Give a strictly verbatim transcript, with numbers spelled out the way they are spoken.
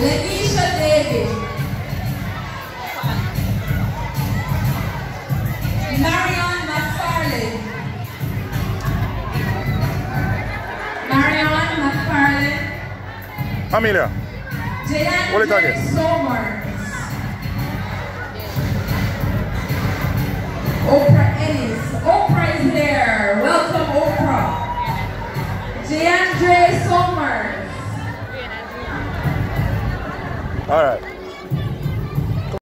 Lanisha David. Marion McFarlane. Marion McFarlane. Amelia. What is it again? Somers. Oprah Ennis. Oprah is here. Welcome, Oprah. Jandre Somers. All right.